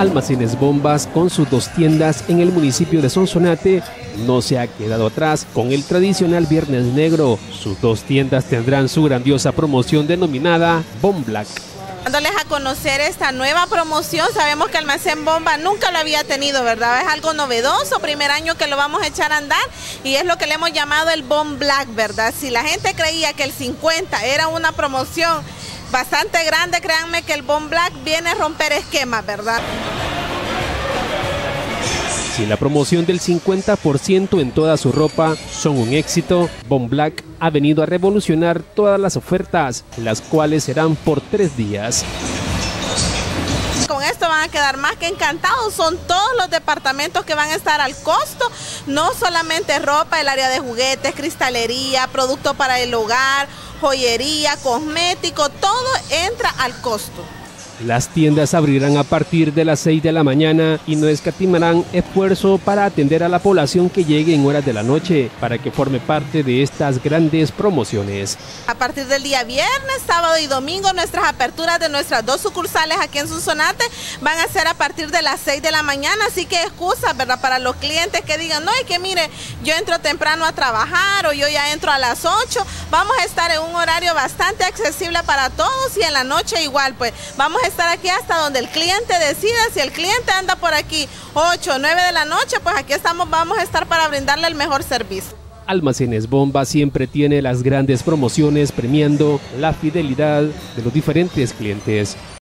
Almacenes Bombas, con sus 2 tiendas en el municipio de Sonsonate, no se ha quedado atrás con el tradicional Viernes Negro. Sus 2 tiendas tendrán su grandiosa promoción denominada Bomb Black. Dándoles a conocer esta nueva promoción, sabemos que Almacén Bomba nunca lo había tenido, ¿verdad? Es algo novedoso, primer año que lo vamos a echar a andar y es lo que le hemos llamado el Bomb Black, ¿verdad? Si la gente creía que el 50 era una promoción bastante grande, créanme que el Bomb Black viene a romper esquemas, ¿verdad? Si la promoción del 50% en toda su ropa son un éxito, Bomb Black ha venido a revolucionar todas las ofertas, las cuales serán por 3 días. Con esto van a quedar más que encantados, son todos los departamentos que van a estar al costo, no solamente ropa, el área de juguetes, cristalería, producto para el hogar, joyería, cosmético, todo entra al costo. Las tiendas abrirán a partir de las 6 de la mañana y no escatimarán esfuerzo para atender a la población que llegue en horas de la noche para que forme parte de estas grandes promociones. A partir del día viernes, sábado y domingo, nuestras aperturas de nuestras 2 sucursales aquí en Sonsonate van a ser a partir de las 6 de la mañana, así que excusas, ¿verdad? Para los clientes que digan, no, es que mire, yo entro temprano a trabajar o yo ya entro a las 8, vamos a estar en un horario bastante accesible para todos y en la noche igual, pues vamos a estar aquí hasta donde el cliente decida. Si el cliente anda por aquí 8 o 9 de la noche, pues aquí estamos, vamos a estar para brindarle el mejor servicio. Almacenes Bomba siempre tiene las grandes promociones premiando la fidelidad de los diferentes clientes.